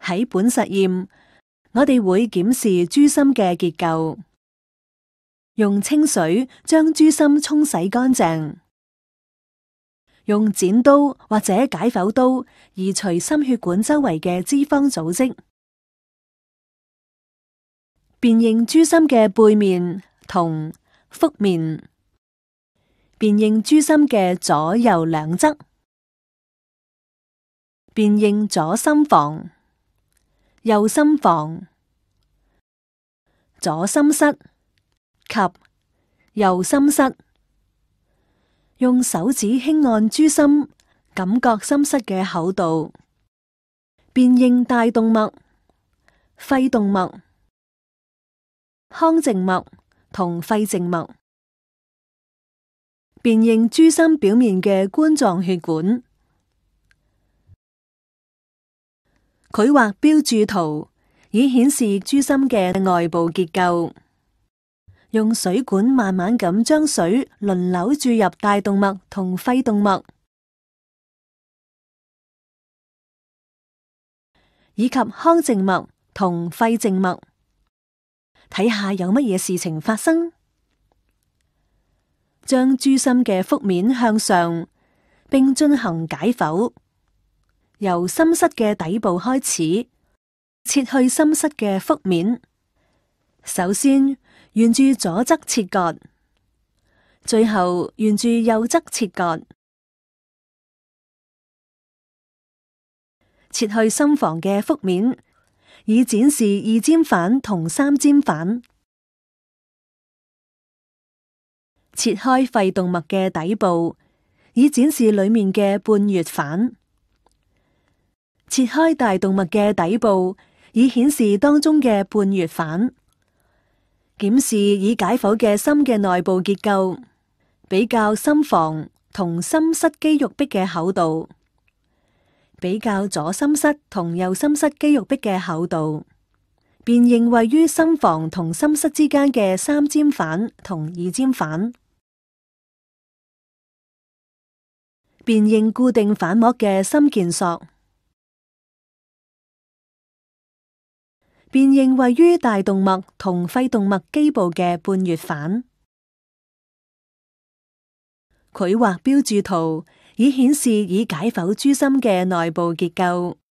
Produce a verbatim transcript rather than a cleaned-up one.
喺本實驗，我哋會檢視珠心嘅結構，用清水將珠心沖洗乾淨，用剪刀或者解剖刀移除心血管周圍嘅脂肪組織，辨認珠心嘅背面同腹面，辨認珠心嘅左右兩側，辨認左心房、右心房、左心室及右心室，用手指輕按珠心，感覺心室嘅厚度，辨認大動脈、肺動脈、腔靜脈同肺靜脈，辨認珠心表面嘅冠狀血管。繪畫標注圖以顯示珠心嘅外部結構。用水管慢慢咁將水輪流注入大動脈同肺動脈，以及腔靜脈同肺靜脈，睇下有乜嘢事情發生。將珠心嘅腹面向上，並進行解剖。由心室嘅底部開始，切去心室嘅腹面。首先沿住左側切割，最後沿住右側切割，切去心房嘅腹面，以展示二尖瓣同三尖瓣；切開肺動脈嘅底部，以展示裏面嘅半月瓣；切開大動脈嘅底部，以顯示當中嘅半月瓣。檢視已解剖嘅心嘅內部結構，比較心房同心室肌肉壁嘅厚度，比較左心室同右心室肌肉壁嘅厚度，辨認位於心房同心室之間嘅三尖瓣同二尖瓣，辨認固定瓣膜嘅心腱索，辨認位於大動脈同肺動脈基部嘅半月瓣。繪畫標注圖以顯示已解剖珠心嘅內部結構。